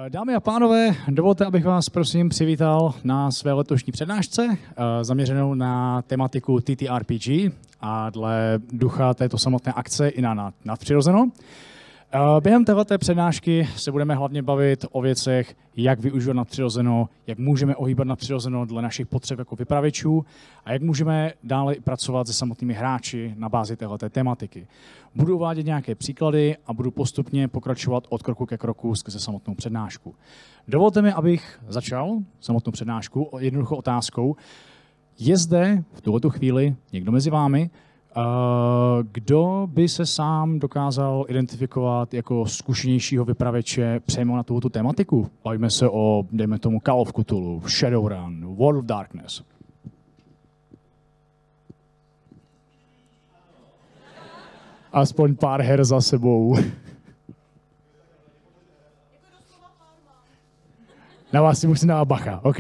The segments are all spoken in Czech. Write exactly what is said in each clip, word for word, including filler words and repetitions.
Dámy a pánové, dovolte, abych vás prosím přivítal na své letošní přednášce zaměřenou na tematiku T T R P G a dle ducha této samotné akce i na nadpřirozeno. Během této přednášky se budeme hlavně bavit o věcech, jak využívat nadpřirozeno, jak můžeme ohýbat nadpřirozeno dle našich potřeb jako vypravěčů a jak můžeme dále pracovat se samotnými hráči na bázi této tematiky. Budu uvádět nějaké příklady a budu postupně pokračovat od kroku ke kroku skrze samotnou přednášku. Dovolte mi, abych začal samotnou přednášku jednoduchou otázkou. Je zde v tuto chvíli někdo mezi vámi, kdo by se sám dokázal identifikovat jako zkušenějšího vypravěče přímo na tuto tematiku? Bavíme se o, dejme tomu, Call of Cthulhu, Shadowrun, World of Darkness. Aspoň pár her za sebou. Na vás si musím dávat bacha, OK.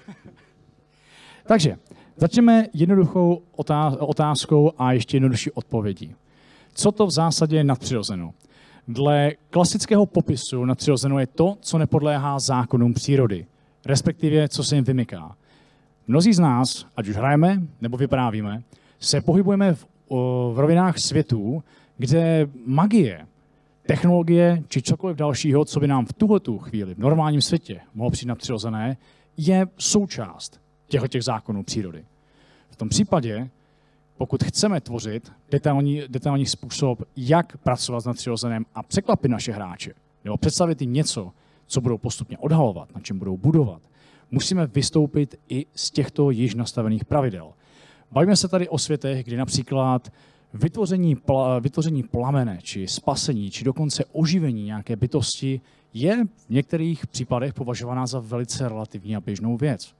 Takže začneme jednoduchou otázkou a ještě jednodušší odpovědí. Co to v zásadě je nadpřirozeno? Dle klasického popisu nadpřirozeno je to, co nepodléhá zákonům přírody, respektive co se jim vymyká. Mnozí z nás, ať už hrajeme nebo vyprávíme, se pohybujeme v, v rovinách světů, kde magie, technologie či cokoliv dalšího, co by nám v tuhletu chvíli v normálním světě mohlo přijít nadpřirozené, je součást těchto těch zákonů přírody. V tom případě, pokud chceme tvořit detailní, detailní způsob, jak pracovat s nadpřirozeným a překvapit naše hráče, nebo představit jim něco, co budou postupně odhalovat, na čem budou budovat, musíme vystoupit i z těchto již nastavených pravidel. Bavíme se tady o světech, kdy například vytvoření, pla, vytvoření plamene, či spasení, či dokonce oživení nějaké bytosti je v některých případech považovaná za velice relativní a běžnou věc.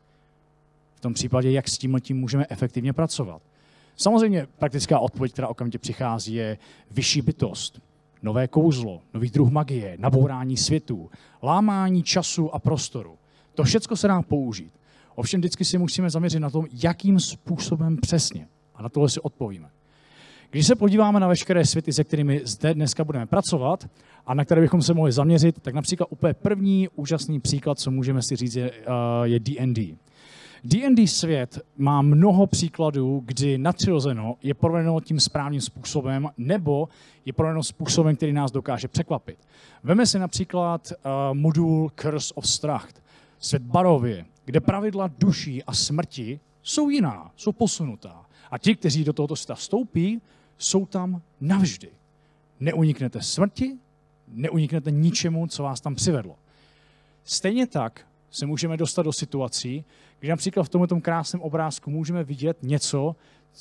V tom případě, jak s tím můžeme efektivně pracovat. Samozřejmě praktická odpověď, která okamžitě přichází, je vyšší bytost, nové kouzlo, nový druh magie, nabourání světů, lámání času a prostoru. To všechno se dá použít. Ovšem vždycky si musíme zaměřit na tom, jakým způsobem přesně. A na tohle si odpovíme. Když se podíváme na veškeré světy, se kterými zde dneska budeme pracovat a na které bychom se mohli zaměřit, tak například úplně první úžasný příklad, co můžeme si říct, je, je D and D. D and D svět má mnoho příkladů, kdy nadpřirozeno je provedeno tím správným způsobem nebo je provedeno způsobem, který nás dokáže překvapit. Veme si například uh, modul Curse of Stracht, svět Barovie, kde pravidla duší a smrti jsou jiná, jsou posunutá. A ti, kteří do tohoto světa vstoupí, jsou tam navždy. Neuniknete smrti, neuniknete ničemu, co vás tam přivedlo. Stejně tak se můžeme dostat do situací, kdy například v tomto krásném obrázku můžeme vidět něco,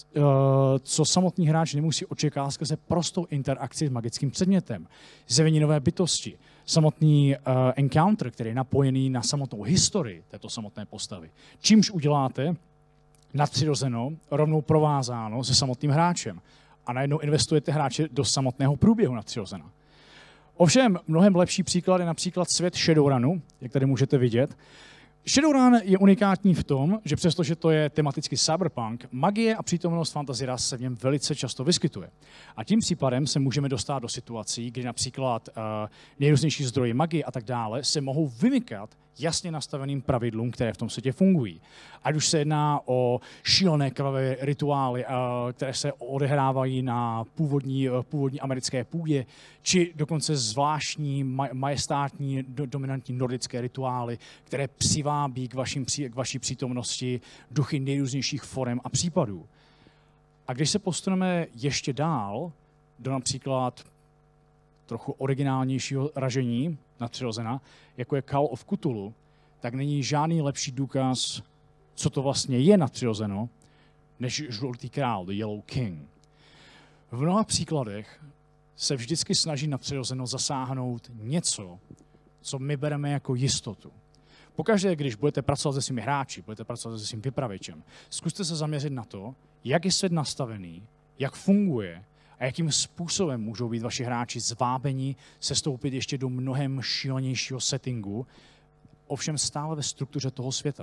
co samotný hráč nemusí očekávat skrze prostou interakci s magickým předmětem. Zjevení nové bytosti, samotný encounter, který je napojený na samotnou historii této samotné postavy. Čímž uděláte nadpřirozeno rovnou provázáno se samotným hráčem. A najednou investujete hráče do samotného průběhu nadpřirozena. Ovšem, mnohem lepší příklad je například svět Shadowrunu, jak tady můžete vidět. Shadowrun je unikátní v tom, že přestože to je tematicky cyberpunk, magie a přítomnost fantasy ras se v něm velice často vyskytuje. A tím případem se můžeme dostat do situací, kdy například uh, nejrůznější zdroje magie a tak dále se mohou vymykat jasně nastaveným pravidlům, které v tom světě fungují. Ať už se jedná o šílené krvavé rituály, uh, které se odehrávají na původní, uh, původní americké půdě, či dokonce zvláštní, maj, majestátní, do, dominantní nordické rituály, které přivábí k, vašim, k vaší přítomnosti duchy nejrůznějších forem a případů. A když se posuneme ještě dál do například trochu originálnějšího ražení nadpřirozena, jako je Call of Cthulhu, tak není žádný lepší důkaz, co to vlastně je nadpřirozeno, než žlutý král, the Yellow King. V mnoha příkladech se vždycky snaží nadpřirozeno zasáhnout něco, co my bereme jako jistotu. Pokaždé, když budete pracovat se svými hráči, budete pracovat se svým vypravěčem, zkuste se zaměřit na to, jak je svět nastavený, jak funguje a jakým způsobem můžou být vaši hráči zvábeni sestoupit ještě do mnohem šílenějšího settingu, ovšem stále ve struktuře toho světa.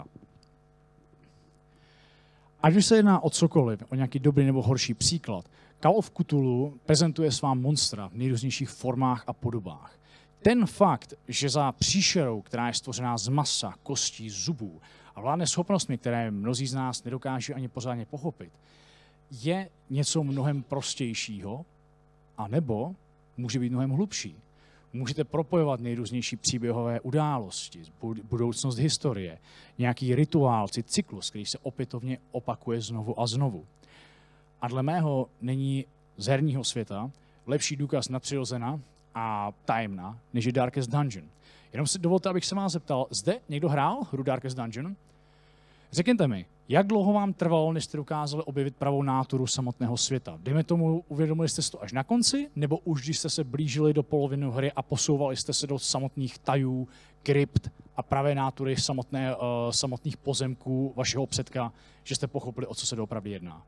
Ať už se jedná o cokoliv, o nějaký dobrý nebo horší příklad, Call of Cthulhu prezentuje svá monstra v nejrůznějších formách a podobách. ten fakt, že za příšerou, která je stvořená z masa, kostí, zubů a vládne schopnostmi, které mnozí z nás nedokáží ani pořádně pochopit, je něco mnohem prostějšího, anebo může být mnohem hlubší. Můžete propojovat nejrůznější příběhové události, budoucnost historie, nějaký rituál, cyklus, který se opětovně opakuje znovu a znovu. A dle mého není z herního světa lepší důkaz nadpřirozena a tajemná, než je Darkest Dungeon. Jenom si dovolte, abych se vás zeptal, zde někdo hrál hru Darkest Dungeon? Řekněte mi, jak dlouho vám trvalo, než jste dokázali objevit pravou náturu samotného světa? Dejme tomu, uvědomili jste si to až na konci, nebo už když jste se blížili do poloviny hry a posouvali jste se do samotných tajů, krypt a pravé nátury samotné, uh, samotných pozemků vašeho předka, že jste pochopili, o co se doopravdy jedná?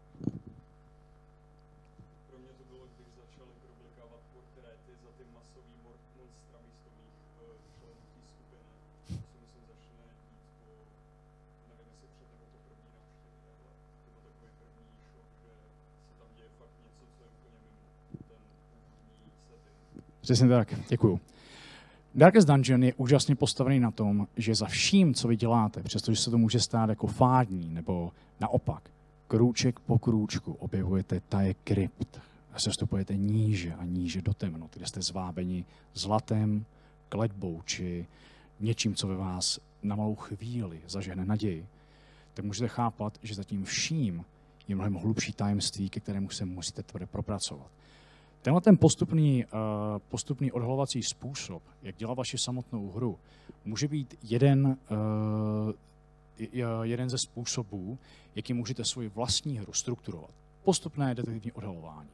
Pro mě to bylo, když začali problikávat portréty za ty masový monstra místových členů té skupiny. To si myslím začne dít po, nevím jestli před nebo po první návštěvě, ale to byl takový první šok, že se tam děje fakt něco, co je úplně mimo ten původní setting. Přesně tak, děkuju. Darkest Dungeon je úžasně postavený na tom, že za vším, co vy děláte, přestože se to může stát jako fádní, nebo naopak, krůček po krůčku objevujete taje krypt a sestupujete níže a níže do temnot, kde jste zvábeni zlatem, kletbou či něčím, co ve vás na malou chvíli zažehne naději, tak můžete chápat, že za tím vším je mnohem hlubší tajemství, ke kterému se musíte tvrdě propracovat. Tenhle ten postupný, uh, postupný odhalovací způsob, jak dělat vaši samotnou hru, může být jeden, uh, jeden ze způsobů, jakým můžete svoji vlastní hru strukturovat. Postupné detektivní odhalování.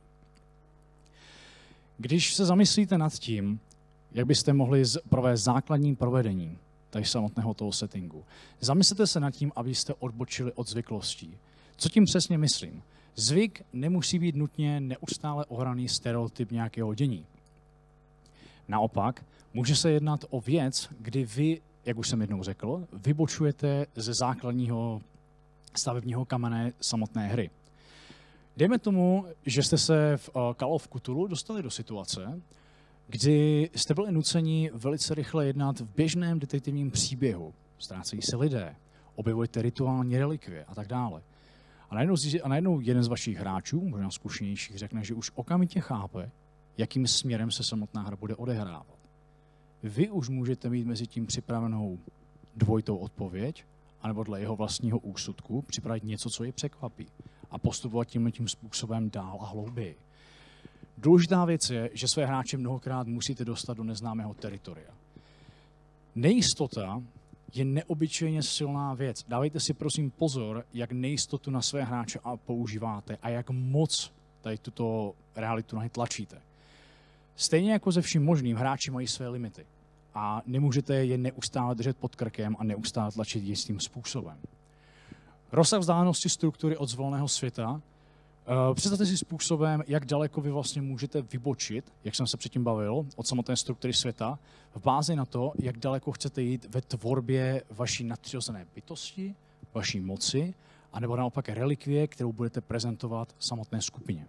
Když se zamyslíte nad tím, jak byste mohli provést základní provedení tady samotného toho settingu, zamyslete se nad tím, abyste odbočili od zvyklostí. Co tím přesně myslím? Zvyk nemusí být nutně neustále ohraný stereotyp nějakého dění. Naopak, může se jednat o věc, kdy vy, jak už jsem jednou řekl, vybočujete ze základního stavebního kamene samotné hry. Dejme tomu, že jste se v Call of Cthulhu dostali do situace, kdy jste byli nuceni velice rychle jednat v běžném detektivním příběhu. Ztrácejí se lidé, objevujete rituální relikvie a tak dále. A najednou, a najednou jeden z vašich hráčů, možná zkušenějších, řekne, že už okamžitě chápe, jakým směrem se samotná hra bude odehrávat. Vy už můžete mít mezi tím připravenou dvojitou odpověď, anebo dle jeho vlastního úsudku připravit něco, co je překvapí a postupovat tímhle tím způsobem dál a hlouběji. Důležitá věc je, že své hráče mnohokrát musíte dostat do neznámého teritoria. Nejistota je neobyčejně silná věc. Dávejte si prosím pozor, jak nejistotu na své hráče používáte a jak moc tady tuto realitu na ně tlačíte. Stejně jako se vším možným, hráči mají své limity a nemůžete je neustále držet pod krkem a neustále tlačit jistým způsobem. Rozsah vzdálenosti struktury od zvoleného světa. Představte si způsobem, jak daleko vy vlastně můžete vybočit, jak jsem se předtím bavil, od samotné struktury světa, v bázi na to, jak daleko chcete jít ve tvorbě vaší nadpřirozené bytosti, vaší moci, anebo naopak relikvie, kterou budete prezentovat samotné skupině.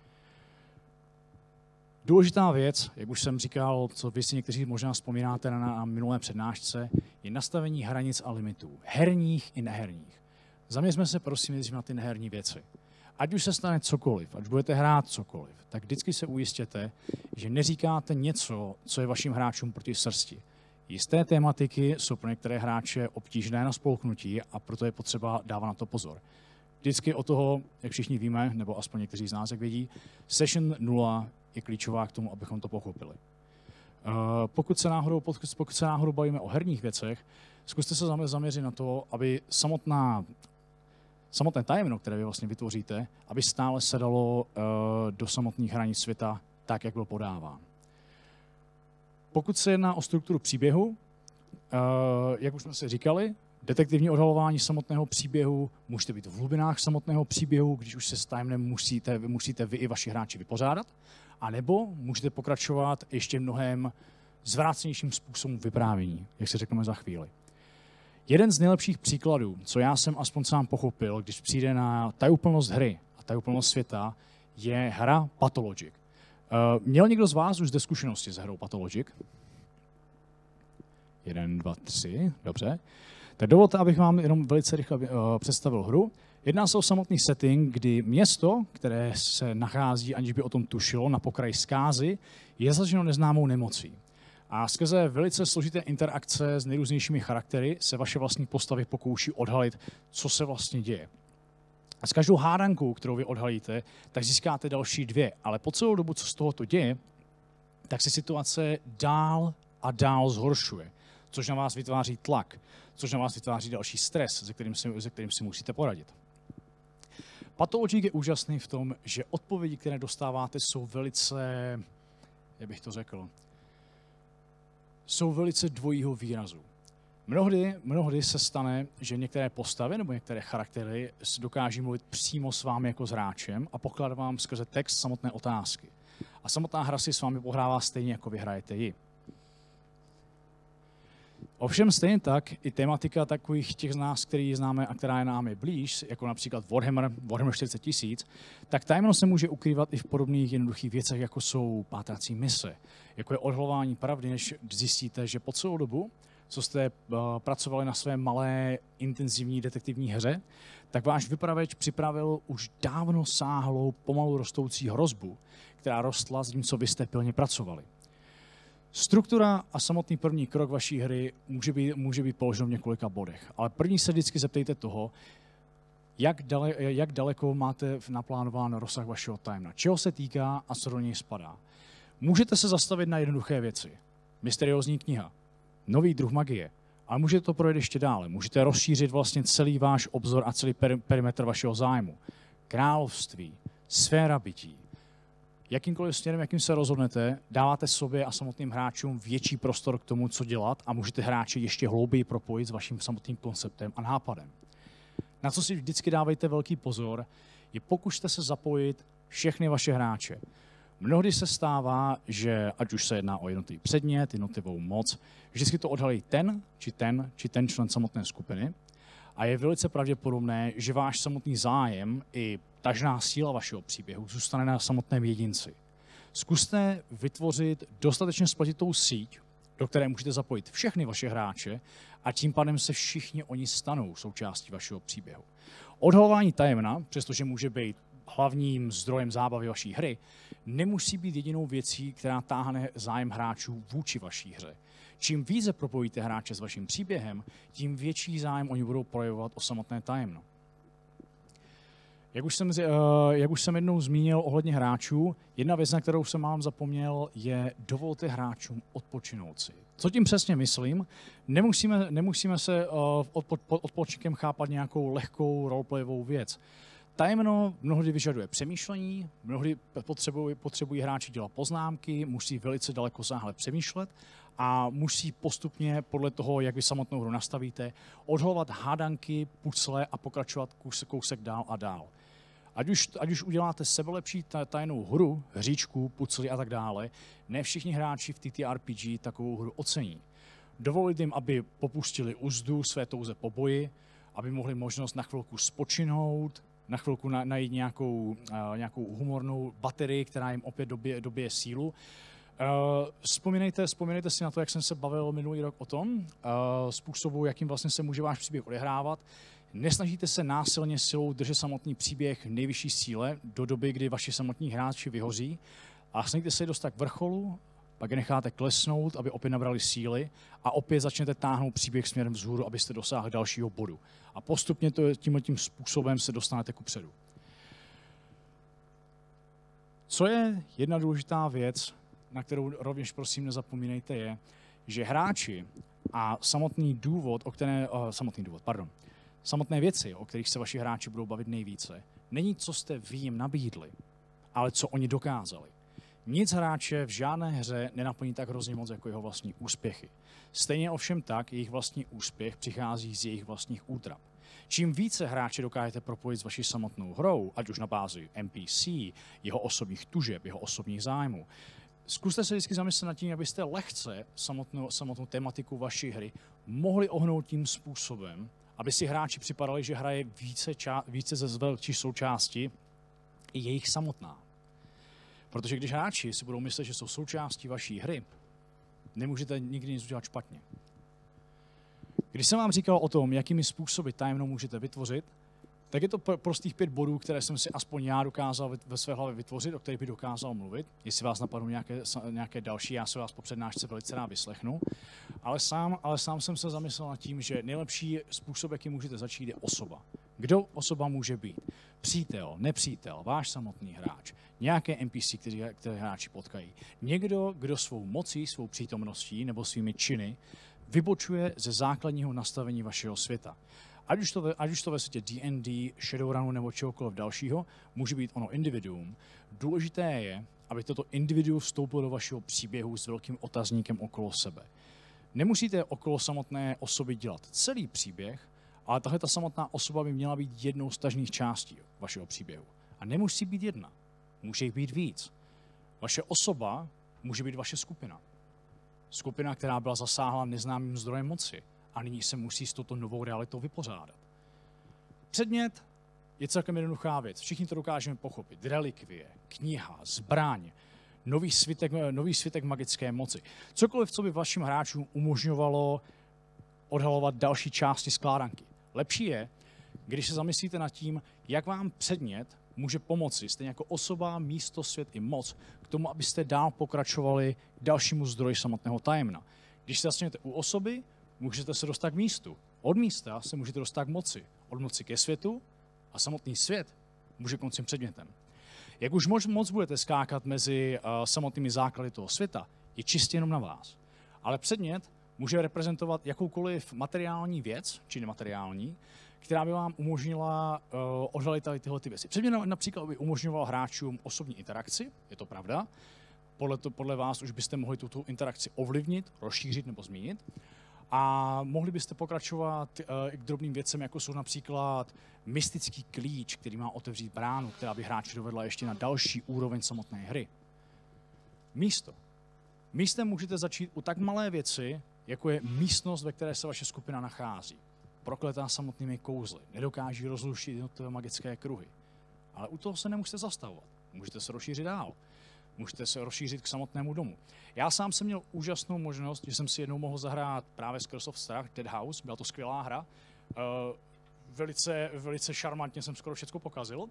Důležitá věc, jak už jsem říkal, co vy si někteří možná vzpomínáte na, na minulé přednášce, je nastavení hranic a limitů, herních i neherních. Zaměřme se prosím na ty neherní věci. Ať už se stane cokoliv, ať budete hrát cokoliv, tak vždycky se ujistěte, že neříkáte něco, co je vašim hráčům proti srsti. Jisté tématiky jsou pro některé hráče obtížné na spolknutí a proto je potřeba dávat na to pozor. Vždycky od toho, jak všichni víme, nebo aspoň někteří z nás, jak vědí, session nula je klíčová k tomu, abychom to pochopili. Uh, pokud, se náhodou, pokud, pokud se náhodou bavíme o herních věcech, zkuste se zaměřit na to, aby samotná Samotné tajemno, které vy vlastně vytvoříte, aby stále se dalo uh, do samotných hranic světa tak, jak byl podáván. Pokud se jedná o strukturu příběhu, uh, jak už jsme si říkali, detektivní odhalování samotného příběhu, můžete být v hlubinách samotného příběhu, když už se s tajemnem musíte, musíte vy i vaši hráči vypořádat, anebo můžete pokračovat ještě mnohem zvrácenějším způsobem vyprávění, jak si řekneme za chvíli. Jeden z nejlepších příkladů, co já jsem aspoň sám pochopil, když přijde na tajuplnost hry a tajuplnost světa, je hra Pathologic. Uh, měl někdo z vás už zde zkušenosti s hrou Pathologic? Jeden, dva, tři, dobře. Tak dovolte, abych vám jenom velice rychle uh, představil hru. Jedná se o samotný setting, kdy město, které se nachází, aniž by o tom tušilo, na pokraji zkázy, je zaženo neznámou nemocí. A skrze velice složité interakce s nejrůznějšími charaktery se vaše vlastní postavy pokouší odhalit, co se vlastně děje. A s každou hádankou, kterou vy odhalíte, tak získáte další dvě. Ale po celou dobu, co z tohoto děje, tak se situace dál a dál zhoršuje, což na vás vytváří tlak, což na vás vytváří další stres, se kterým si, se kterým si musíte poradit. Pathologic je úžasný v tom, že odpovědi, které dostáváte, jsou velice, jak bych to řekl, jsou velice dvojího výrazu. Mnohdy, mnohdy se stane, že některé postavy nebo některé charaktery dokáží mluvit přímo s vámi jako s hráčem a pokládat vám skrze text samotné otázky. A samotná hra si s vámi pohrává stejně, jako vy hrajete ji. Ovšem stejně tak i tematika takových těch z nás, který známe a která je námi blíž, jako například Warhammer, Warhammer čtyřicet tisíc, tak tajemnost se může ukrývat i v podobných jednoduchých věcech, jako jsou pátrací mise, jako je odhalování pravdy, než zjistíte, že po celou dobu, co jste uh, pracovali na své malé intenzivní detektivní hře, tak váš vypravěč připravil už dávno sáhlou, pomalu rostoucí hrozbu, která rostla s tím, co vy jste pilně pracovali. Struktura a samotný první krok vaší hry může být, může být položen v několika bodech, ale první se vždycky zeptejte toho, jak, dale, jak daleko máte naplánován rozsah vašeho tajemna, čeho se týká a co do něj spadá. Můžete se zastavit na jednoduché věci. Mysteriózní kniha, nový druh magie, ale můžete to projet ještě dále. Můžete rozšířit vlastně celý váš obzor a celý peri- perimetr vašeho zájmu. Království, sféra bytí. Jakýmkoliv směrem, jakým se rozhodnete, dáváte sobě a samotným hráčům větší prostor k tomu, co dělat a můžete hráče ještě hlouběji propojit s vaším samotným konceptem a nápadem. Na co si vždycky dávejte velký pozor, je pokuste se zapojit všechny vaše hráče. Mnohdy se stává, že ať už se jedná o jednotlivý předmět, jednotlivou moc, vždycky to odhalí ten, či ten, či ten člen samotné skupiny a je velice pravděpodobné, že váš samotný zájem i tažná síla vašeho příběhu zůstane na samotném jedinci. Zkuste vytvořit dostatečně spletitou síť, do které můžete zapojit všechny vaše hráče a tím pádem se všichni oni stanou součástí vašeho příběhu. Odhalování tajemna, přestože může být hlavním zdrojem zábavy vaší hry, nemusí být jedinou věcí, která táhne zájem hráčů vůči vaší hře. Čím více propojíte hráče s vaším příběhem, tím větší zájem oni budou projevovat o samotné tajemno. Jak už, jsem, jak už jsem jednou zmínil ohledně hráčů, jedna věc, na kterou jsem mám zapomněl, je dovolte hráčům odpočinout si. Co tím přesně myslím? Nemusíme, nemusíme se pod odpočinkem chápat nějakou lehkou roleplayovou věc. Tajemno mnohdy vyžaduje přemýšlení, mnohdy potřebují, potřebují hráči dělat poznámky, musí velice daleko sáhle přemýšlet a musí postupně podle toho, jak vy samotnou hru nastavíte, odhalovat hádanky, pucle a pokračovat kousek, kousek dál a dál. Ať už, ať už uděláte sebelepší tajnou hru, hříčku, pucly a tak dále, ne všichni hráči v T T R P G takovou hru ocení. Dovolit jim, aby popustili uzdu své touze po boji, aby mohli možnost na chvilku spočinout, na chvilku na, najít nějakou, uh, nějakou humornou baterii, která jim opět dobije, dobije sílu. Uh, vzpomínejte, vzpomínejte si na to, jak jsem se bavil minulý rok o tom, uh, způsobu, jakým vlastně se může váš příběh odehrávat. Nesnažíte se násilně silou držet samotný příběh v nejvyšší síle do doby, kdy vaši samotní hráči vyhoří a snažíte se dostat k vrcholu, pak je necháte klesnout, aby opět nabrali síly a opět začnete táhnout příběh směrem vzhůru, abyste dosáhli dalšího bodu. A postupně to, tímhletím způsobem se dostanete kupředu. Co je jedna důležitá věc, na kterou rovněž prosím nezapomínejte, je, že hráči a samotný důvod, o které, uh, samotný důvod, pardon, samotné věci, o kterých se vaši hráči budou bavit nejvíce, není, co jste vy jim nabídli, ale co oni dokázali. Nic hráče v žádné hře nenaplní tak hrozně moc jako jeho vlastní úspěchy. Stejně ovšem tak, jejich vlastní úspěch přichází z jejich vlastních útrap. Čím více hráče dokážete propojit s vaší samotnou hrou, ať už na bázi N P C, jeho osobních tužeb, jeho osobních zájmů, zkuste se vždycky zamyslet nad tím, abyste lehce samotnou, samotnou tematiku vaší hry mohli ohnout tím způsobem, aby si hráči připadali, že hraje více, ča- více ze velké součásti i jejich samotná. Protože když hráči si budou myslet, že jsou součástí vaší hry, nemůžete nikdy nic udělat špatně. Když jsem vám říkal o tom, jakými způsoby tajemnou můžete vytvořit, tak je to prostých pět bodů, které jsem si aspoň já dokázal ve své hlavě vytvořit, o kterých bych dokázal mluvit. Jestli vás napadnou nějaké, nějaké další, já se vás po přednášce velice rád vyslechnu. Ale sám, ale sám jsem se zamyslel nad tím, že nejlepší způsob, jaký můžete začít, je osoba. Kdo osoba může být? Přítel, nepřítel, váš samotný hráč, nějaké N P C, který, které hráči potkají. Někdo, kdo svou mocí, svou přítomností nebo svými činy vybočuje ze základního nastavení vašeho světa. Ať už, to ve, ať už to ve světě D and D, Shadowrunu nebo čehokoliv dalšího, může být ono individuum. Důležité je, aby toto individuum vstoupilo do vašeho příběhu s velkým otazníkem okolo sebe. Nemusíte okolo samotné osoby dělat celý příběh, ale tahle ta samotná osoba by měla být jednou z tažných částí vašeho příběhu. A nemusí být jedna, může jich být víc. Vaše osoba může být vaše skupina. Skupina, která byla zasáhla neznámým zdrojem moci a nyní se musí s touto novou realitou vypořádat. Předmět je celkem jednoduchá věc. Všichni to dokážeme pochopit. Relikvie, kniha, zbraň, nový svitek, nový svitek magické moci. Cokoliv, co by vašim hráčům umožňovalo odhalovat další části skládanky. Lepší je, když se zamyslíte nad tím, jak vám předmět může pomoci, stejně jako osoba, místo, svět i moc, k tomu, abyste dál pokračovali k dalšímu zdroji samotného tajemna. Když se zastanete u osoby, můžete se dostat k místu. Od místa se můžete dostat k moci. Od moci ke světu a samotný svět může koncem předmětem. Jak už moc, moc budete skákat mezi uh, samotnými základy toho světa, je čistě jenom na vás. Ale předmět může reprezentovat jakoukoliv materiální věc, či nemateriální, která by vám umožnila uh, odhalit tady tyhle ty věci. Předmět například by umožňoval hráčům osobní interakci, je to pravda. Podle, to, podle vás už byste mohli tuto interakci ovlivnit, rozšířit nebo změnit. A mohli byste pokračovat uh, i k drobným věcem, jako jsou například mystický klíč, který má otevřít bránu, která by hráče dovedla ještě na další úroveň samotné hry. Místo. Místem můžete začít u tak malé věci, jako je místnost, ve které se vaše skupina nachází. Prokletá samotnými kouzly, nedokáží rozluštit jednotlivé magické kruhy. Ale u toho se nemusíte zastavovat. Můžete se rozšířit dál. Můžete se rozšířit k samotnému domu. Já sám jsem měl úžasnou možnost, že jsem si jednou mohl zahrát právě z Curse of Strahd, Dead House, byla to skvělá hra. Uh, velice, velice šarmantně jsem skoro všechno pokazil.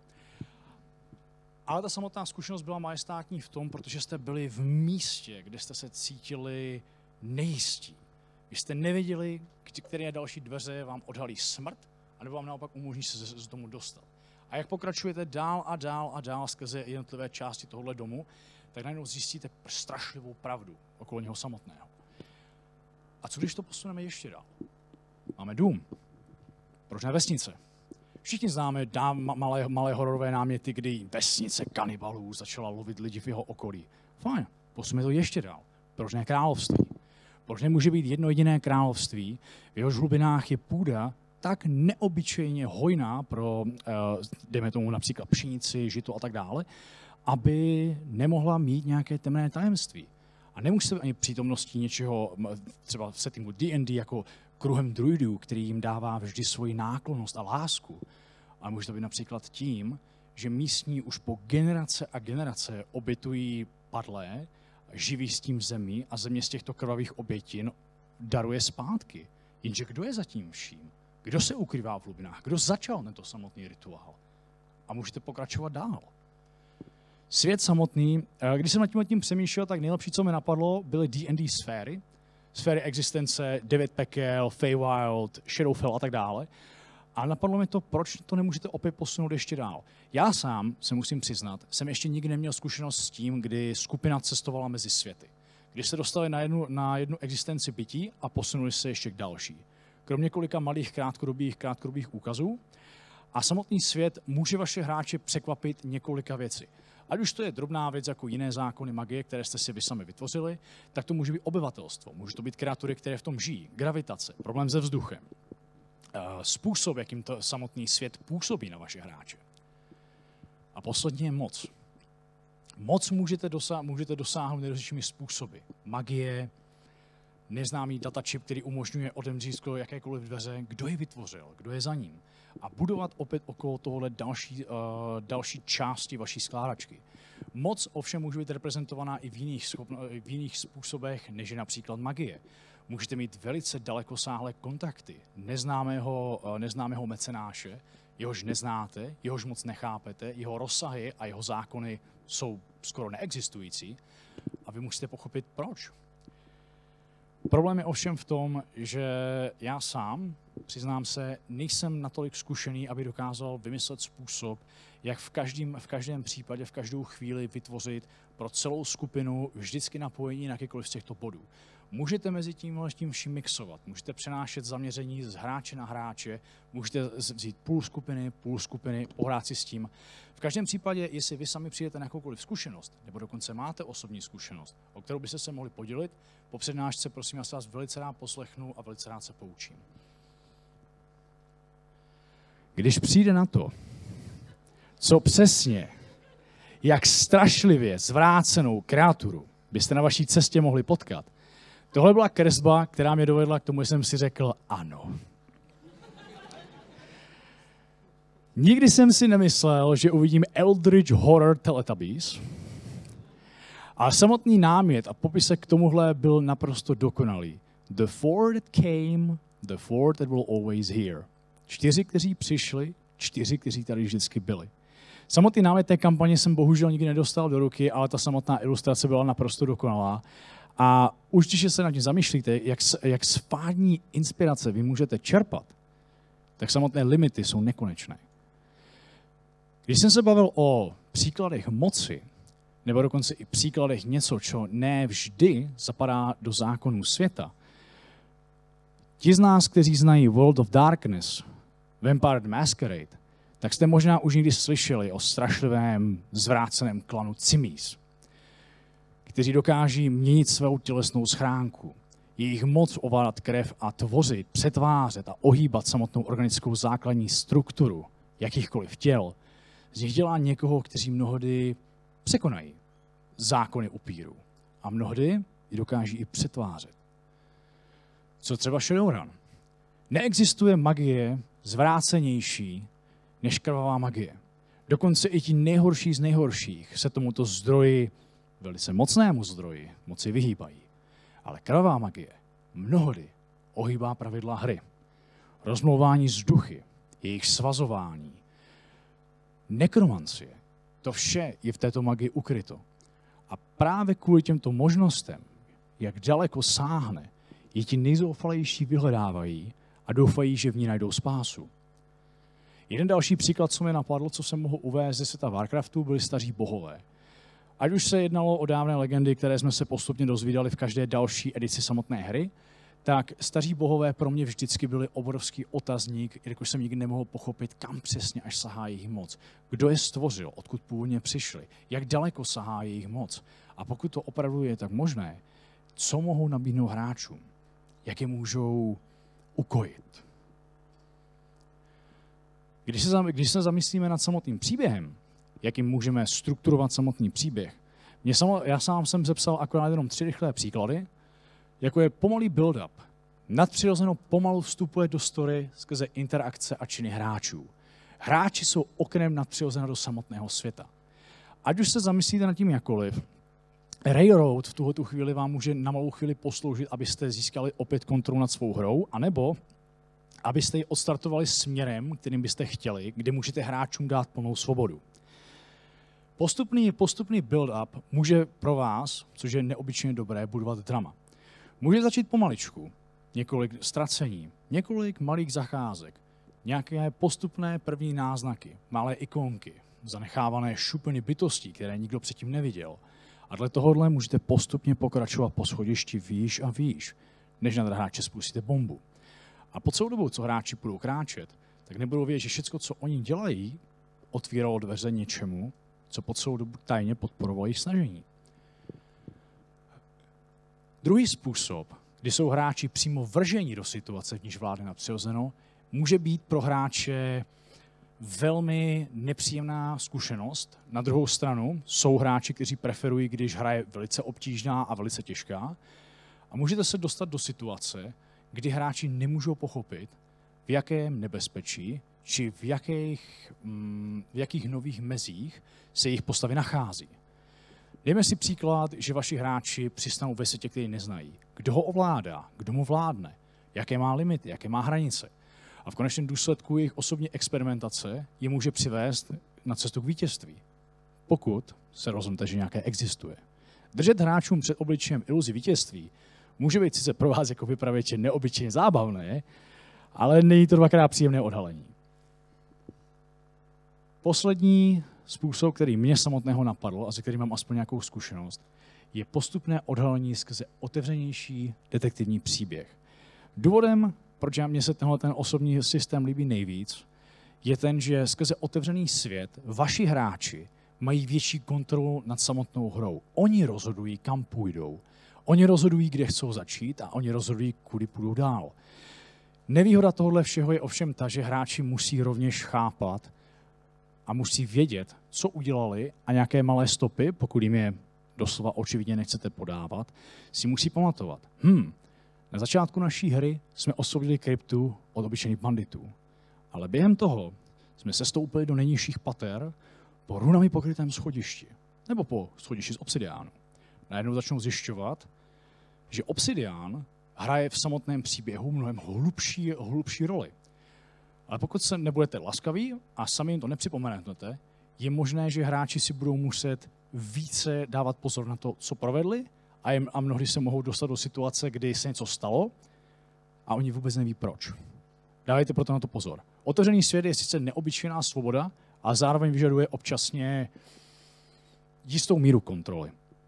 Ale ta samotná zkušenost byla majestátní v tom, protože jste byli v místě, kde jste se cítili nejistí. Vy jste nevěděli, které další dveře vám odhalí smrt, anebo vám naopak umožní se z domu dostat. A jak pokračujete dál a dál a dál skrze jednotlivé části tohohle domu, tak najednou zjistíte strašlivou pravdu okolo něho samotného. A co když to posuneme ještě dál? Máme dům. Proč ne vesnice? Všichni známe dám, malé, malé hororové náměty, kdy vesnice kanibalů začala lovit lidi v jeho okolí. Fajn, posuneme to ještě dál. Proč ne království? Proč nemůže být jedno jediné království, v jehož hlubinách je půda tak neobyčejně hojná pro, dejme tomu například pšenici, žito a tak dále, aby nemohla mít nějaké temné tajemství. A nemusí se ani přítomností něčeho, třeba v settingu D and D jako kruhem druidů, který jim dává vždy svoji náklonnost a lásku. Ale může to být například tím, že místní už po generace a generace obětují padlé, živí s tím zemí a země z těchto krvavých obětin daruje zpátky. Jenže kdo je za tím vším? Kdo se ukrývá v hlubinách? Kdo začal tento samotný rituál? A můžete pokračovat dál. Svět samotný, když jsem nad tím, tím přemýšlel, tak nejlepší, co mi napadlo, byly D and D sféry. Sféry existence, Devět pekel, Feywild, Shadowfell a tak dále. A napadlo mi to, proč to nemůžete opět posunout ještě dál. Já sám, se musím přiznat, jsem ještě nikdy neměl zkušenost s tím, kdy skupina cestovala mezi světy. Když se dostali na jednu, na jednu existenci bytí a posunuli se ještě k další. Kromě několika malých krátkodobých, krátkodobých úkazů. A samotný svět může vaše hráče překvapit několika věcí. Ať už to je drobná věc jako jiné zákony magie, které jste si vy sami vytvořili, tak to může být obyvatelstvo, může to být kreatury, které v tom žijí, gravitace, problém se vzduchem, způsob, jakým to samotný svět působí na vaše hráče. A posledně je moc. Moc můžete, dosa- můžete dosáhnout nejrůznějšími způsoby. Magie, neznámý datačip, který umožňuje odemřít jakékoliv dveře, kdo je vytvořil, kdo je za ním. A budovat opět okolo tohohle další, uh, další části vaší skládačky. Moc ovšem může být reprezentovaná i v jiných, schopno, v jiných způsobech, než je například magie. Můžete mít velice dalekosáhlé kontakty neznámého, neznámého mecenáše, jehož neznáte, jehož moc nechápete, jeho rozsahy a jeho zákony jsou skoro neexistující a vy musíte pochopit proč. Problém je ovšem v tom, že já sám, přiznám se, nejsem natolik zkušený, aby dokázal vymyslet způsob, jak v každém, v každém případě, v každou chvíli vytvořit pro celou skupinu vždycky napojení na jakýkoliv z těchto bodů. Můžete mezi tímhle tím vším mixovat, můžete přenášet zaměření z hráče na hráče, můžete vzít půl skupiny, půl skupiny, pohrát si s tím. V každém případě, jestli vy sami přijdete na jakoukoliv zkušenost, nebo dokonce máte osobní zkušenost, o kterou byste se mohli podělit, po přednášce, prosím, já se vás velice rád poslechnu a velice rád se poučím. Když přijde na to, co přesně, jak strašlivě zvrácenou kreaturu byste na vaší cestě mohli potkat, tohle byla kresba, která mě dovedla k tomu, že jsem si řekl ano. Nikdy jsem si nemyslel, že uvidím Eldritch Horror Teletubbies, ale samotný námět a popisek k tomuhle byl naprosto dokonalý. The four that came, the four that will always here. Čtyři, kteří přišli, čtyři, kteří tady vždycky byli. Samotný námět té kampaně jsem bohužel nikdy nedostal do ruky, ale ta samotná ilustrace byla naprosto dokonalá. A už když se nad tím zamýšlíte, jak, jak z pádní inspirace vy můžete čerpat, tak samotné limity jsou nekonečné. Když jsem se bavil o příkladech moci, nebo dokonce i příkladech něco, co ne vždy zapadá do zákonů světa, ti z nás, kteří znají World of Darkness, Vampire the Masquerade, tak jste možná už někdy slyšeli o strašlivém zvráceném klanu Cimis, kteří dokáží měnit svou tělesnou schránku, jejich moc ovládat krev a tvořit, přetvářet a ohýbat samotnou organickou základní strukturu jakýchkoliv těl, z nich dělá někoho, kteří mnohdy překonají zákony upíru a mnohdy ji dokáží i přetvářet. Co třeba Shadowrun? Neexistuje magie zvrácenější než krvavá magie. Dokonce i ti nejhorší z nejhorších se tomuto zdroji, velice mocnému zdroji, moci vyhýbají. Ale krvavá magie mnohdy ohýbá pravidla hry. Rozmlouvání s duchy, jejich svazování, nekromancie, to vše je v této magii ukryto. A právě kvůli těmto možnostem, jak daleko sáhne, je ti nejzoufalejší vyhledávají a doufají, že v ní najdou spásu. Jeden další příklad, co mi napadlo, co jsem mohl uvést ze světa Warcraftu, byli staří bohové. Ať už se jednalo o dávné legendy, které jsme se postupně dozvídali v každé další edici samotné hry, tak staří bohové pro mě vždycky byli obrovský otazník, jelikož jsem nikdy nemohl pochopit, kam přesně až sahá jejich moc. Kdo je stvořil, odkud původně přišli, jak daleko sahá jejich moc. A pokud to opravdu je tak možné, co mohou nabídnout hráčům, jak je můžou ukojit. Když se, když se zamyslíme nad samotným příběhem, jakým můžeme strukturovat samotný příběh, mě samo, já sám jsem zepsal akorát jenom tři rychlé příklady, jako je pomalý build-up. Nadpřirozeno pomalu vstupuje do story skrze interakce a činy hráčů. Hráči jsou oknem nadpřirozena do samotného světa. Ať už se zamyslíte nad tím jakoliv, Railroad v tuhle chvíli vám může na malou chvíli posloužit, abyste získali opět kontrolu nad svou hrou, anebo abyste ji odstartovali směrem, kterým byste chtěli, kde můžete hráčům dát plnou svobodu. Postupný, postupný build-up může pro vás, což je neobyčejně dobré, budovat drama. Může začít pomaličku, několik ztracení, několik malých zacházek, nějaké postupné první náznaky, malé ikonky, zanechávané šupiny bytostí, které nikdo předtím neviděl. A dle tohohle můžete postupně pokračovat po schodišti výš a výš, než na hráče spustíte bombu. A po celou dobu, co hráči budou kráčet, tak nebudou vědět, že všechno, co oni dělají, otvíralo dveře něčemu, co po celou dobu tajně podporovalo jejich snažení. Druhý způsob, kdy jsou hráči přímo vrženi do situace, v níž vládne nadpřirozeno, může být pro hráče velmi nepříjemná zkušenost. Na druhou stranu jsou hráči, kteří preferují, když hra je velice obtížná a velice těžká. A můžete se dostat do situace, kdy hráči nemůžou pochopit, v jakém nebezpečí či v jakých, v jakých nových mezích se jejich postavy nachází. Dejme si příklad, že vaši hráči přistanou ve světě, který neznají. Kdo ho ovládá, kdo mu vládne, jaké má limity, jaké má hranice. A v konečném důsledku jejich osobní experimentace je může přivést na cestu k vítězství. Pokud se rozhodnete, že nějaké existuje. Držet hráčům před obličejem iluzi vítězství může být sice pro vás jako vypravěče neobyčejně zábavné, ale není to dvakrát příjemné odhalení. Poslední způsob, který mě samotného napadl a se kterým mám aspoň nějakou zkušenost, je postupné odhalení skrze otevřenější detektivní příběh. Důvodem, proč mě se tenhle ten osobní systém líbí nejvíc, je ten, že skrze otevřený svět vaši hráči mají větší kontrolu nad samotnou hrou. Oni rozhodují, kam půjdou. Oni rozhodují, kde chcou začít a oni rozhodují, kudy půjdou dál. Nevýhoda tohohle všeho je ovšem ta, že hráči musí rovněž chápat a musí vědět, co udělali a nějaké malé stopy, pokud jim je doslova očividně nechcete podávat, si musí pamatovat. Hm, na začátku naší hry jsme osvobodili kryptu od obyčejných banditů, ale během toho jsme se stoupili do nejnižších pater po runami pokrytém schodišti, nebo po schodišti z obsidiánu. Najednou začnou zjišťovat, že obsidián hraje v samotném příběhu mnohem hlubší, hlubší roli. Ale pokud se nebudete laskaví a sami jim to nepřipomenete, je možné, že hráči si budou muset více dávat pozor na to, co provedli a, jim, a mnohdy se mohou dostat do situace, kdy se něco stalo a oni vůbec neví proč. Dávejte proto na to pozor. Otevřený svět je sice neobyčejná svoboda, ale zároveň vyžaduje občasně jistou míru kontroly.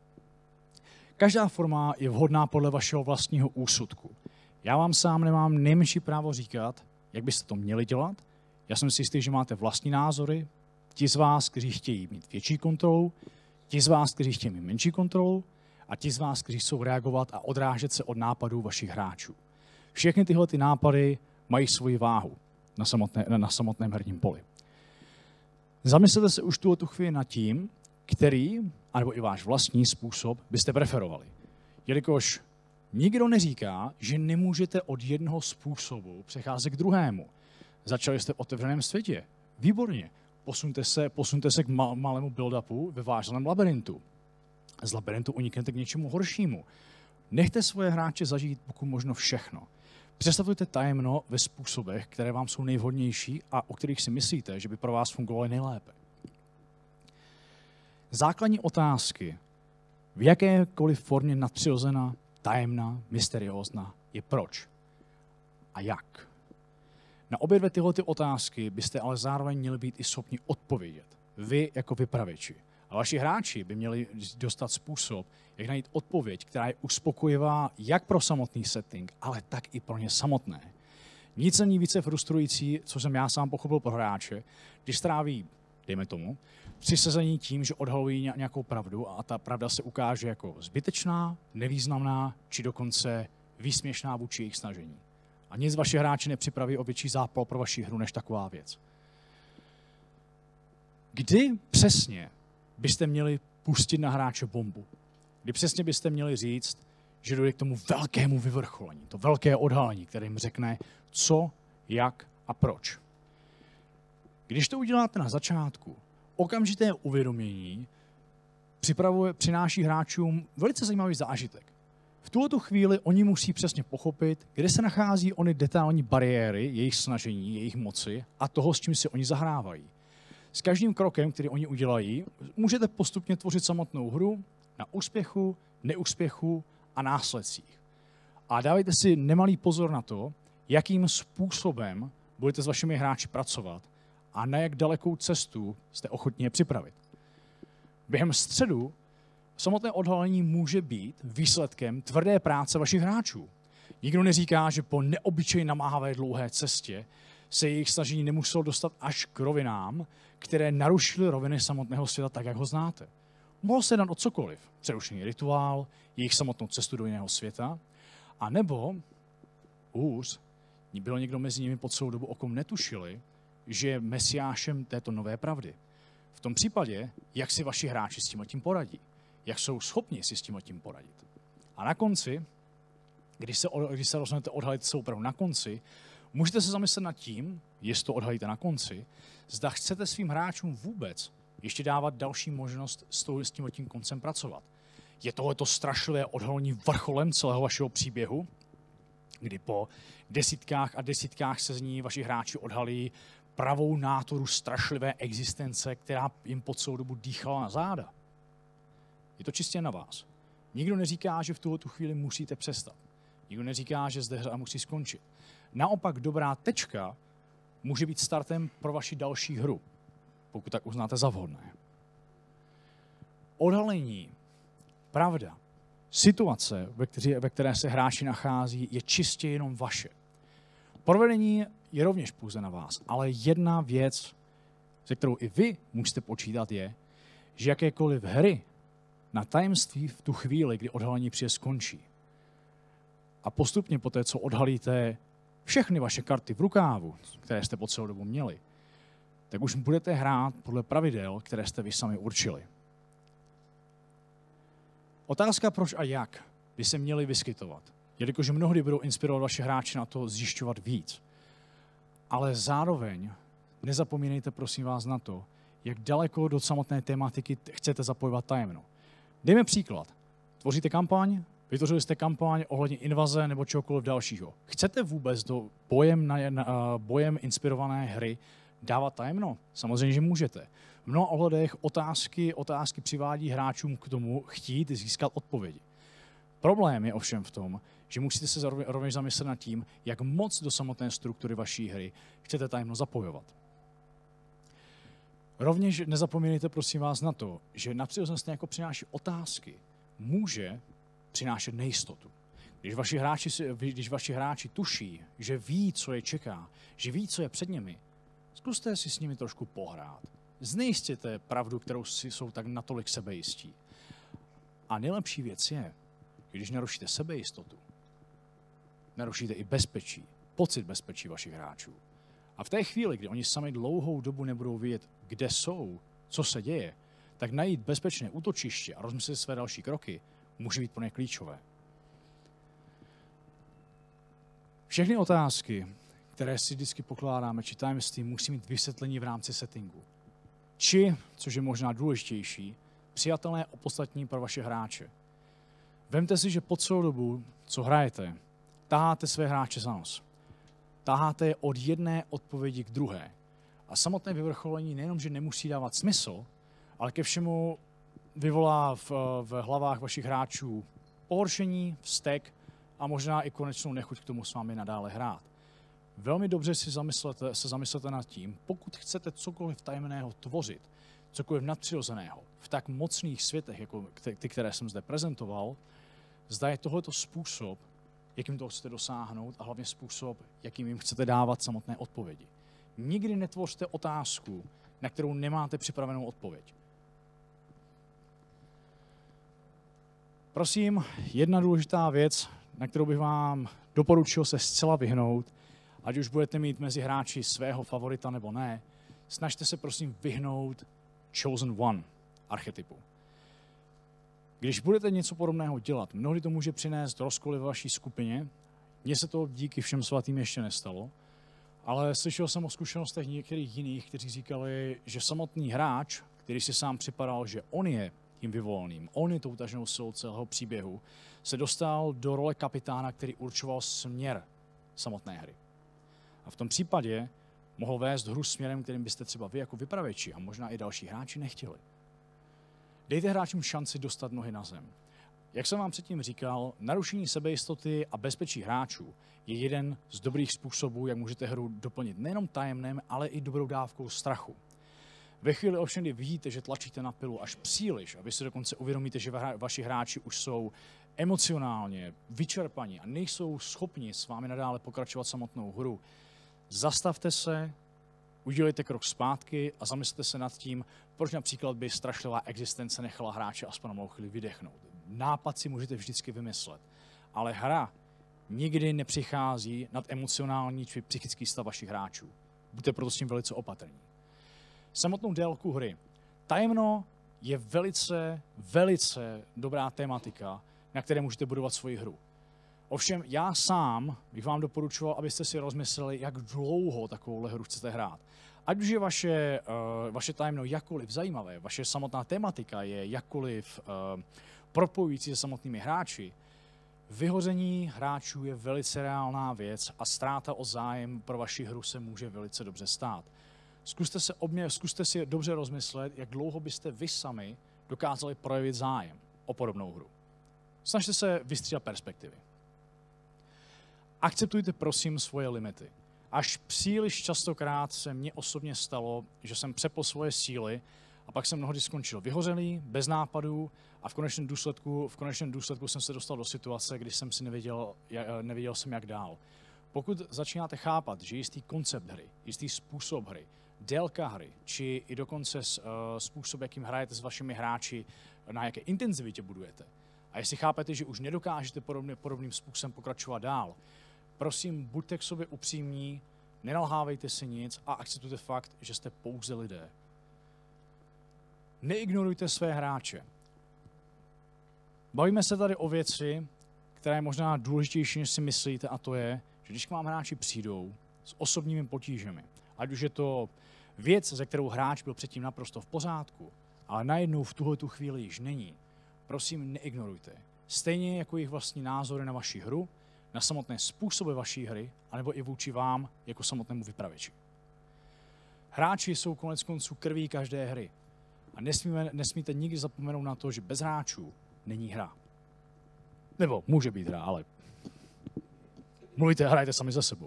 Každá forma je vhodná podle vašeho vlastního úsudku. Já vám sám nemám nejmenší právo říkat, jak byste to měli dělat. Já jsem si jistý, že máte vlastní názory. Ti z vás, kteří chtějí mít větší kontrolu, ti z vás, kteří chtějí mít menší kontrolu a ti z vás, kteří chcou reagovat a odrážet se od nápadů vašich hráčů. Všechny tyhle ty nápady mají svoji váhu na, samotné, na samotném herním poli. Zamyslete se už tu chvíli nad tím, který, anebo i váš vlastní způsob byste preferovali. Jelikož nikdo neříká, že nemůžete od jednoho způsobu přecházet k druhému. Začali jste v otevřeném světě. Výborně. Posunte se, posunte se k mal, malému build-upu ve vážném labirintu. Z labirintu uniknete k něčemu horšímu. Nechte svoje hráče zažít pokud možno všechno. Představujte tajemno ve způsobech, které vám jsou nejvhodnější a o kterých si myslíte, že by pro vás fungovaly nejlépe. Základní otázky, v jakékoliv formě nadpřirozená, tajemná, mysteriózna, je proč a jak. Na obě dvě tyhle ty otázky byste ale zároveň měli být i schopni odpovědět. Vy jako vypravěči. A vaši hráči by měli dostat způsob, jak najít odpověď, která je uspokojivá jak pro samotný setting, ale tak i pro ně samotné. Nic není více frustrující, co jsem já sám pochopil pro hráče, když stráví, dejme tomu, při sezení tím, že odhalují nějakou pravdu a ta pravda se ukáže jako zbytečná, nevýznamná či dokonce výsměšná vůči jejich snažení. A nic vaši hráči nepřipraví o větší zápal pro vaši hru než taková věc. Kdy přesně byste měli pustit na hráče bombu? Kdy přesně byste měli říct, že dojde k tomu velkému vyvrcholení, to velké odhalení, které jim řekne, co, jak a proč. Když to uděláte na začátku, okamžité uvědomění připravuje, přináší hráčům velice zajímavý zážitek. V tuto chvíli oni musí přesně pochopit, kde se nachází ony detailní bariéry jejich snažení, jejich moci a toho, s čím si oni zahrávají. S každým krokem, který oni udělají, můžete postupně tvořit samotnou hru na úspěchu, neúspěchu a následcích. A dávejte si nemalý pozor na to, jakým způsobem budete s vašimi hráči pracovat a na jak dalekou cestu jste ochotni je připravit. Během středu samotné odhalení může být výsledkem tvrdé práce vašich hráčů. Nikdo neříká, že po neobyčejně namáhavé dlouhé cestě se jejich snažení nemuselo dostat až k rovinám, které narušily roviny samotného světa tak, jak ho znáte. Mohlo se jednat o cokoliv. Přerušený rituál, jejich samotnou cestu do jiného světa, a nebo hůř, byl někdo mezi nimi po celou dobu, o kom netušili, že je mesiášem této nové pravdy. V tom případě, jak si vaši hráči s tím poradí, jak jsou schopni si s tím poradit. A na konci, když se, když se rozhodnete odhalit celou pravdu na konci, můžete se zamyslet nad tím, jestli to odhalíte na konci, zda chcete svým hráčům vůbec ještě dávat další možnost s, tou, s tím tím koncem pracovat. Je tohleto strašlivé odhalení vrcholem celého vašeho příběhu, kdy po desítkách a desítkách sezení vaši hráči odhalí pravou nátoru strašlivé existence, která jim po celou dobu dýchala na záda. Je to čistě na vás. Nikdo neříká, že v tuhletu chvíli musíte přestat. Nikdo neříká, že zde hra musí skončit. Naopak dobrá tečka může být startem pro vaši další hru, pokud tak uznáte za vhodné. Odhalení, pravda, situace, ve které, ve které se hráči nachází, je čistě jenom vaše. Provedení je rovněž pouze na vás, ale jedna věc, se kterou i vy musíte počítat, je, že jakékoliv hry na tajemství v tu chvíli, kdy odhalení přijde, skončí. A postupně po té, co odhalíte všechny vaše karty v rukávu, které jste po celou dobu měli, tak už budete hrát podle pravidel, které jste vy sami určili. Otázka proč a jak by se měly vyskytovat, jelikož mnohdy budou inspirovat vaše hráče na to zjišťovat víc. Ale zároveň nezapomínejte prosím vás na to, jak daleko do samotné tematiky chcete zapojovat tajemno. Dejme příklad. Tvoříte kampaň, vytvořili jste kampaň ohledně invaze nebo čehokoliv dalšího. Chcete vůbec do bojem, na, na, bojem inspirované hry dávat tajemno? Samozřejmě, že můžete. V mnoha ohledech otázky, otázky přivádí hráčům k tomu chtít získat odpovědi. Problém je ovšem v tom, že musíte se rovněž zamyslet nad tím, jak moc do samotné struktury vaší hry chcete tajemno zapojovat. Rovněž nezapomínejte prosím vás na to, že nadpřirozenost jako přináší otázky, může přinášet nejistotu. Když vaši, hráči, když vaši hráči tuší, že ví, co je čeká, že ví, co je před nimi, zkuste si s nimi trošku pohrát. Znejistěte pravdu, kterou si jsou tak natolik sebejistí. A nejlepší věc je, když narušíte sebejistotu, narušíte i bezpečí, pocit bezpečí vašich hráčů. A v té chvíli, kdy oni sami dlouhou dobu nebudou vědět, kde jsou, co se děje, tak najít bezpečné útočiště a rozmyslet své další kroky může být pro ně klíčové. Všechny otázky, které si vždycky pokládáme, či tajemství, musí mít vysvětlení v rámci settingu. Či, což je možná důležitější, přijatelné opodstatnění pro vaše hráče. Vemte si, že po celou dobu, co hrajete, taháte své hráče za nos. Taháte je od jedné odpovědi k druhé. A samotné vyvrcholení nejenom, že nemusí dávat smysl, ale ke všemu vyvolá v, v hlavách vašich hráčů pohoršení, vztek a možná i konečnou nechuť k tomu s vámi nadále hrát. Velmi dobře si zamyslete, se zamyslete nad tím, pokud chcete cokoliv tajemného tvořit, cokoliv nadpřirozeného v tak mocných světech, jako ty, které jsem zde prezentoval, zda je tohleto způsob, jakým toho chcete dosáhnout a hlavně způsob, jakým jim chcete dávat samotné odpovědi. Nikdy netvořte otázku, na kterou nemáte připravenou odpověď. Prosím, jedna důležitá věc, na kterou bych vám doporučil se zcela vyhnout, ať už budete mít mezi hráči svého favorita nebo ne, snažte se prosím vyhnout Chosen One archetypu. Když budete něco podobného dělat, mnohdy to může přinést rozkoly ve vaší skupině. Mně se to díky všem svatým ještě nestalo, ale slyšel jsem o zkušenostech některých jiných, kteří říkali, že samotný hráč, který si sám připadal, že on je tím vyvoleným, on je tou tažnou silou celého příběhu, se dostal do role kapitána, který určoval směr samotné hry. A v tom případě mohl vést hru směrem, kterým byste třeba vy jako vypravěči a možná i další hráči nechtěli. Dejte hráčům šanci dostat nohy na zem. Jak jsem vám předtím říkal, narušení sebejistoty a bezpečí hráčů je jeden z dobrých způsobů, jak můžete hru doplnit nejenom tajemnem, ale i dobrou dávkou strachu. Ve chvíli ovšem, kdy vidíte, že tlačíte na pilu až příliš a vy si dokonce uvědomíte, že vaši hráči už jsou emocionálně vyčerpaní a nejsou schopni s vámi nadále pokračovat samotnou hru, zastavte se, udělejte krok zpátky a zamyslete se nad tím, proč například by strašlivá existence nechala hráče aspoň na malou chvíli vydechnout. Nápad si můžete vždycky vymyslet, ale hra nikdy nepřichází nad emocionální či psychický stav vašich hráčů. Buďte proto s tím velice opatrní. Samotnou délku hry. Tajemno je velice, velice dobrá tematika, na které můžete budovat svoji hru. Ovšem já sám bych vám doporučoval, abyste si rozmysleli, jak dlouho takovou hru chcete hrát. Ať už je vaše, uh, vaše tajemno jakkoliv zajímavé, vaše samotná tematika je jakkoliv uh, propojující se samotnými hráči, vyhoření hráčů je velice reálná věc a ztráta o zájem pro vaši hru se může velice dobře stát. Zkuste, se obmě, zkuste si dobře rozmyslet, jak dlouho byste vy sami dokázali projevit zájem o podobnou hru. Snažte se vystřídat perspektivy. Akceptujte prosím svoje limity. Až příliš častokrát se mně osobně stalo, že jsem přepl svoje síly a pak jsem mnohdy skončil vyhořený, bez nápadů a v konečném důsledku, v konečném důsledku jsem se dostal do situace, kdy jsem si nevěděl, nevěděl jsem jak dál. Pokud začínáte chápat, že jistý koncept hry, jistý způsob hry, délka hry, či i dokonce způsob, jakým hrajete s vašimi hráči, na jaké intenzivitě budujete, a jestli chápete, že už nedokážete podobný, podobným způsobem pokračovat dál, prosím, buďte k sobě upřímní, nenalhávejte si nic a akceptujte fakt, že jste pouze lidé. Neignorujte své hráče. Bavíme se tady o věci, která je možná důležitější, než si myslíte, a to je, že když k vám hráči přijdou s osobními potížemi, ať už je to věc, ze kterou hráč byl předtím naprosto v pořádku, ale najednou v tuhletu chvíli již není, prosím, neignorujte. Stejně jako jejich vlastní názory na vaši hru, na samotné způsoby vaší hry, anebo i vůči vám jako samotnému vypravěči. Hráči jsou konec konců krví každé hry a nesmíme, nesmíte nikdy zapomenout na to, že bez hráčů není hra. Nebo může být hra, ale mluvíte a hrajte sami za sebou.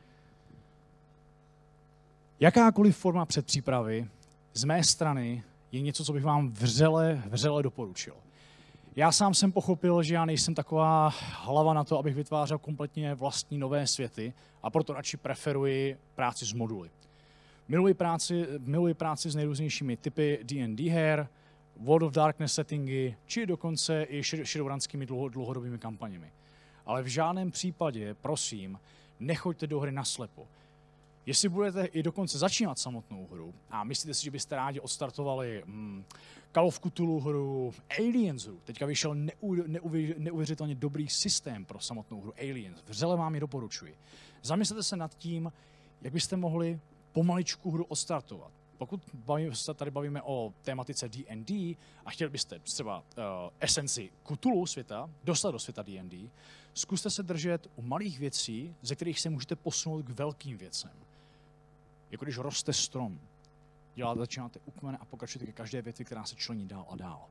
Jakákoliv forma předpřípravy z mé strany je něco, co bych vám vřele, vřele doporučil. Já sám jsem pochopil, že já nejsem taková hlava na to, abych vytvářel kompletně vlastní nové světy a proto radši preferuji práci s moduly. Miluji práci, miluji práci s nejrůznějšími typy D and D her, World of Darkness settingy, či dokonce i shadowrunskými dlouho, dlouhodobými kampaněmi. Ale v žádném případě, prosím, nechoďte do hry naslepo. Jestli budete i dokonce začínat samotnou hru a myslíte si, že byste rádi odstartovali hmm, Call of Cthulhu hru, Aliens hru, teďka vyšel neu, neuvěř, neuvěřitelně dobrý systém pro samotnou hru Aliens, vřele vám ji doporučuji. Zamyslete se nad tím, jak byste mohli pomaličku hru odstartovat. Pokud bavíme, se tady bavíme o tématice D and D a chtěli byste třeba uh, esenci Cthulhu světa dostat do světa D and D, zkuste se držet u malých věcí, ze kterých se můžete posunout k velkým věcem. Jako když roste strom. Děláte, začínáte u kmene a pokračujete ke každé větvi, která se člení dál a dál.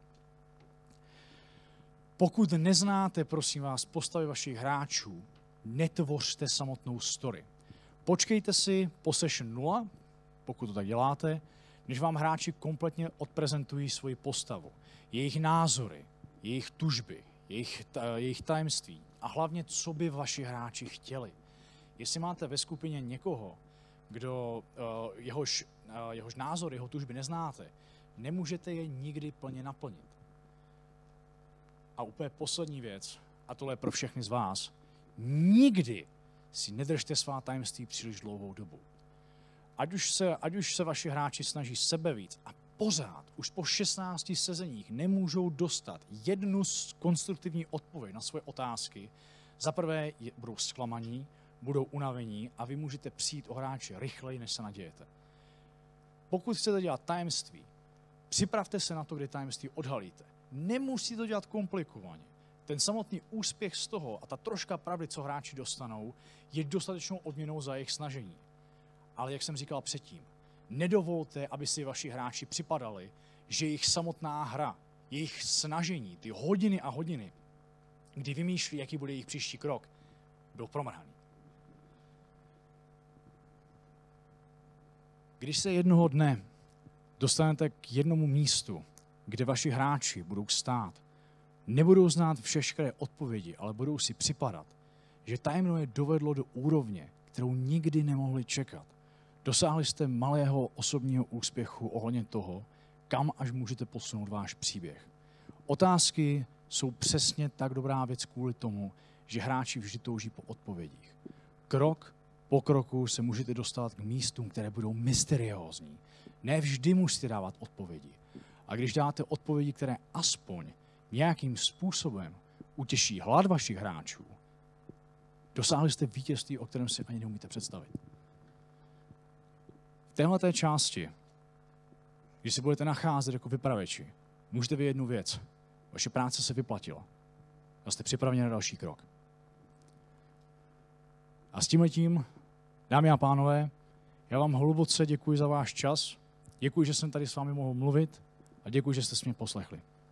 Pokud neznáte, prosím vás, postavy vašich hráčů, netvořte samotnou story. Počkejte si po session nula, pokud to tak děláte, než vám hráči kompletně odprezentují svoji postavu, jejich názory, jejich tužby, jejich, jejich tajemství a hlavně, co by vaši hráči chtěli. Jestli máte ve skupině někoho, kdo uh, jehož, uh, jehož názor, jeho tužby neznáte, nemůžete je nikdy plně naplnit. A úplně poslední věc, a tohle je pro všechny z vás, nikdy si nedržte svá tajemství příliš dlouhou dobu. Ať už se, ať už se vaši hráči snaží sebevíc a pořád, už po šestnácti sezeních nemůžou dostat jednu konstruktivní odpověď na svoje otázky, zaprvé budou zklamaní, budou unavení a vy můžete přijít o hráče rychleji, než se nadějete. Pokud chcete dělat tajemství, připravte se na to, kdy tajemství odhalíte. Nemusíte to dělat komplikovaně. Ten samotný úspěch z toho a ta troška pravdy, co hráči dostanou, je dostatečnou odměnou za jejich snažení. Ale jak jsem říkal předtím, nedovolte, aby si vaši hráči připadali, že jejich samotná hra, jejich snažení, ty hodiny a hodiny, kdy vymýšlí, jaký bude jejich příští krok, byl promrhaný. Když se jednoho dne dostanete k jednomu místu, kde vaši hráči budou stát, nebudou znát všechny odpovědi, ale budou si připadat, že tajemno je dovedlo do úrovně, kterou nikdy nemohli čekat. Dosáhli jste malého osobního úspěchu ohledně toho, kam až můžete posunout váš příběh. Otázky jsou přesně tak dobrá věc kvůli tomu, že hráči vždy touží po odpovědích. Krok po kroku se můžete dostat k místům, které budou mysteriózní. Ne vždy musíte dávat odpovědi. A když dáte odpovědi, které aspoň nějakým způsobem utěší hlad vašich hráčů, dosáhli jste vítězství, o kterém si ani neumíte představit. téhleté části, když si budete nacházet jako vypravěči, můžete vědět jednu věc. Vaše práce se vyplatila. A jste připraveni na další krok. A s tímhletím, dámy a pánové, já vám hluboce děkuji za váš čas, děkuji, že jsem tady s vámi mohl mluvit a děkuji, že jste si mě poslechli.